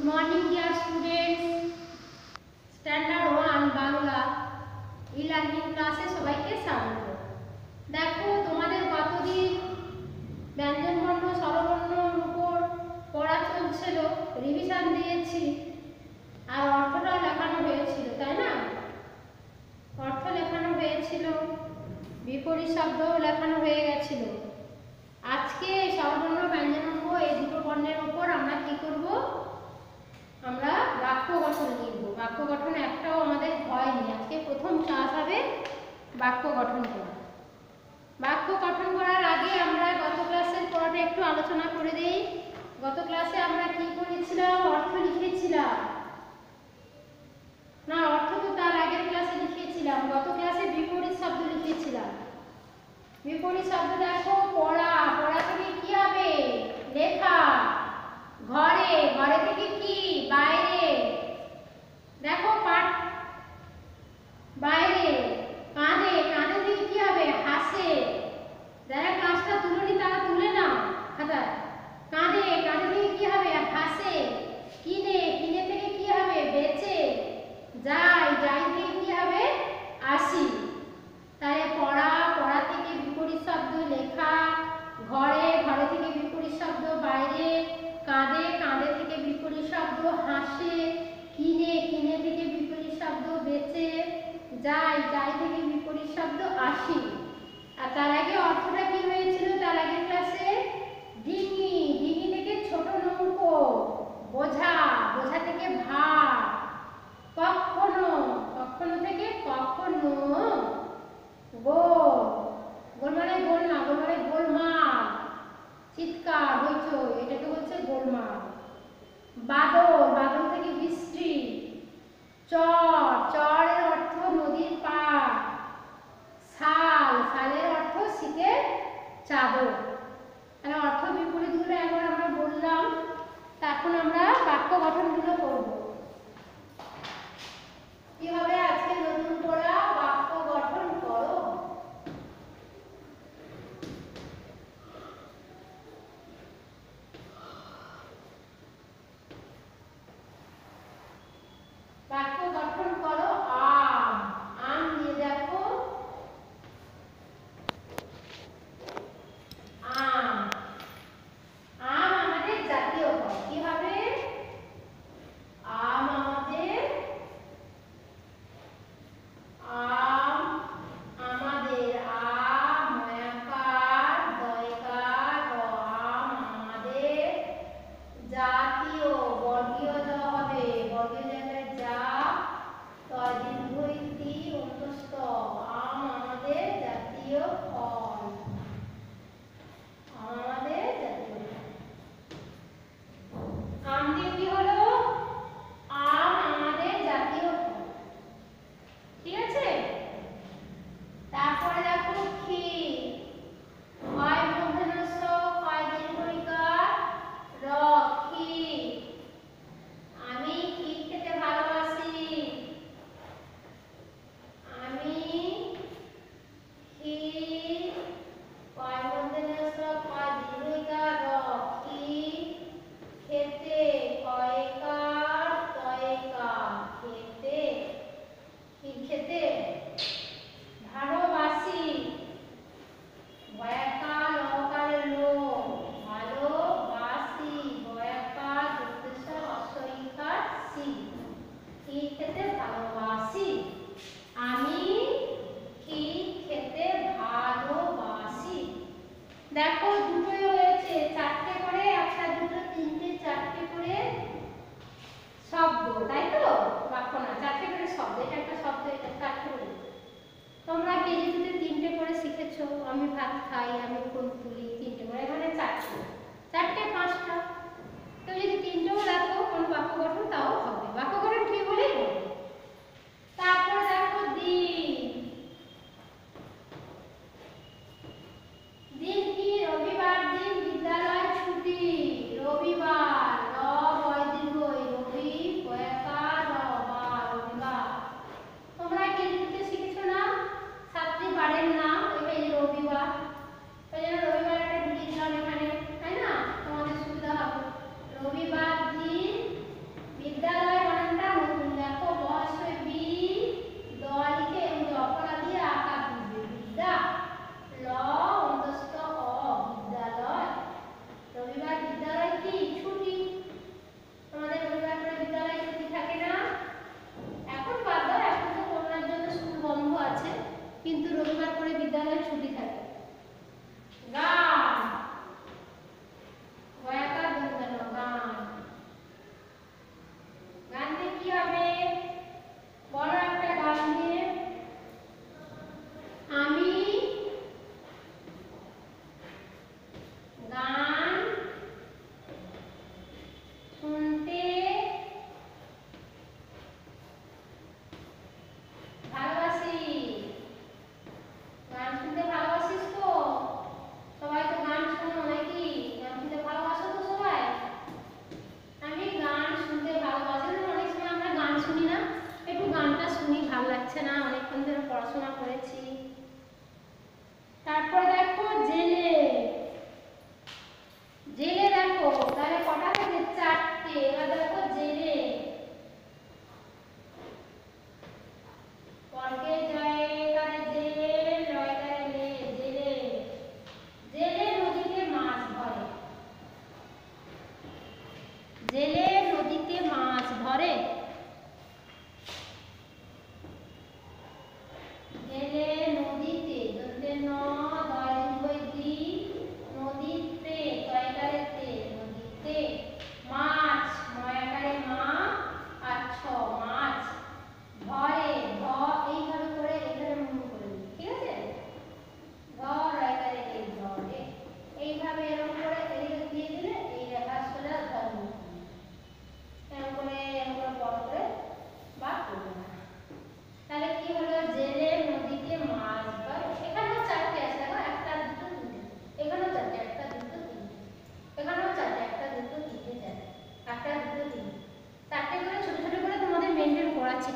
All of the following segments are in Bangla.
Morning dear students, standard 1 Bangla e-learning ক্লাসে সবাইকে স্বাগত। দেখো, তোমাদের গতদিন ব্যঞ্জনবর্ণ স্বরবর্ণর উপর পড়া চলছিল, রিভিশন দিয়েছি আর অর্থটাও লেখানো হয়েছিল, তাই না? অর্থ লেখানো হয়েছিল, বিপরীত শব্দও লেখানো হয়ে গেছিল। আজকে স্বরবর্ণ ব্যঞ্জনাঙ্গ এই দুটো বর্ণের উপর আমরা কি করব? আমরা বাক্য গঠন লিখব। বাক্য গঠন একটাও আমাদের হয়নি, আজকে প্রথম ক্লাস হবে বাক্য গঠন করা। বাক্য গঠন করার আগে আমরা গত ক্লাসের পড়াটা একটু আলোচনা করে দেই। গত ক্লাসে আমরা কি করেছিলাম? অর্থ লিখেছিলাম না? অর্থ তো তার আগের ক্লাসে লিখেছিলাম। গত ক্লাসে বিপরীত শব্দ লিখেছিলাম। বিপরীত শব্দ দেখো, পড়া, পড়া থেকে কি হবে? লেখা। ঘরে, ঘরে থেকে কি? বাইরে। দেখো, পাঠ, বাইরে। কাঁধে, কাঁধে থেকে কি হবে? হাসে। যারা ক্লাসটা তুলনি তারা তুলে নাও খাতায়। কাঁধে, কাঁধে থেকে কি হবে? হাসে। কিনে, কিনে থেকে কি হবে? বেচে। যাই, যাই থেকে কি হবে? আসি। তাহলে পড়া, পড়া থেকে বিপরীত শব্দ লেখা। ঘরে, ঘরে থেকে বিপরীত শব্দ বাইরে। কাঁধে, কাঁধে থেকে বিপরীত শব্দ হাসে। কিনে, কিনে থেকে বিপরীত শব্দ বেচে। যাই, যাই থেকে বিপরীত শব্দ আসি। আর তার আগে অর্থটা কি হয়েছিল? তার আগের ক্লাসে ডিঙি, ডিঙি থেকে ছোট নৌকো। বোঝা, বোঝা থেকে ভার। কখনো, কখনো থেকে কখনো। গোল, গোল মানে গোল না, গোল মানে গোলমাল। চিৎকার, হইচই, এটাকে বলছে গোলমাল। বাদল, বাদল থেকে বৃষ্টি। চর, চরের অর্থ নদীর পাড়। শাল, শালের অর্থ শীতের চাদর। তাহলে অর্থ বিপরীতগুলো একবার আমরা বললাম, এখন আমরা বাক্য গঠনগুলো করব। কি হবে আজকে নতুন পড়া? বাক্য গঠন করো। বাক্য গঠন করো। আম, আম দিয়ে দেখো। আম, আম আমাদের জাতীয় ফল। কি হবে? আম আমাদের, আম আমাদের, আম ময়াকার দয়কার র, আম আমাদের জাতীয়, বর্গীয় জ হবে, বর্গীয় জায়গায় যা, তয় দীর্ঘ ইতি অন্তস্থ। আম আমাদের জাতীয় ফল। আম আমাদের জাতীয় ফল। আম দিয়ে কি হলো? আম আমাদের জাতীয় ফল। ঠিক আছে? তারপরে দেখো ক্ষীর, হয় মূর্ধন্য হয় দীর্ঘ ইকার র, ক্ষীর। আমি ক্ষীর খেতে ভালোবাসি। আমি ক্ষীর, হয় মূর্ধন্য হয় দীর্ঘ ইকার র, ক্ষীর খেতে, কয়কার তয়কার, খেতে, ক্ষীর খেতে ভালোবাসি। বয়াকার লকারের লো, ভালোবাসি। বয়াকার যুক্তেশ্বর অশ্বইকার সি, ক্ষীর খেতে ভালোবাসি। আমি ক্ষীর খেতে ভালোবাসি। দেখো, দুটোই হয়েছে, চারটে করে, একটা দুটো তিনটে চারটে করে শব্দ, তাই তো? বাক্য না, চারটে করে শব্দ। এটা একটা শব্দ, এটা চারটে করে। তোমরা কেজি দুটো তিনটে করে শিখেছো। আমি ভাত খাই, আমি ফুল তুলি, তিনটে করে, এখানে চারটে, চারটে পাঁচটা। তো যদি তিনটেও দেখো কোনো বাক্য গঠন, তাও হবে। বাক্য গঠন ঠিক হলেই হবে। তারপরে দেখো দিন, দিন কি? রবিবার দিন বিদ্যালয় ছুটি। রবিবার, র বয় দীর্ঘ, রবি বয়াকার র, বার, রবিবার। তোমরা কেজিতে শিখেছো না ছাত্রী বারের নাম, এটা এই রবিবার। ওই জন্য রবিবার একটা দিয়ে দিলাম এখানে।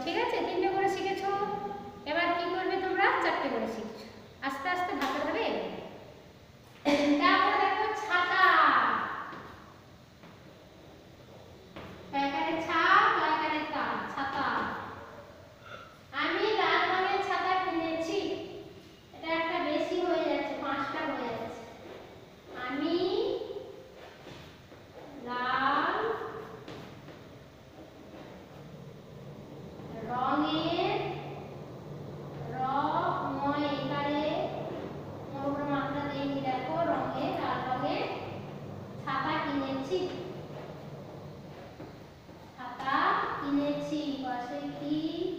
ঠিক আছে? 3টে করে শিখেছো, এবার কি করবে তোমরা? 4টে করে শিখছো। আস্তে আস্তে ধাপে ধাপে এগোবে। তারপর দেখো ছাতা, এখানে ছাপ, এখানে তাপ, ছাতা। আমি লাল রঙের ছাতা কিনেছি, এটা একটা বেশি হয়ে যাচ্ছে, 5টা হয়ে যাচ্ছে। আমি লাল রঙের এবারে মোর মাত্রা দেইনি, দেখো রঙের, লাল রঙের ছাতা কিনেছি, ছাতা কিনেছি, পাশে কি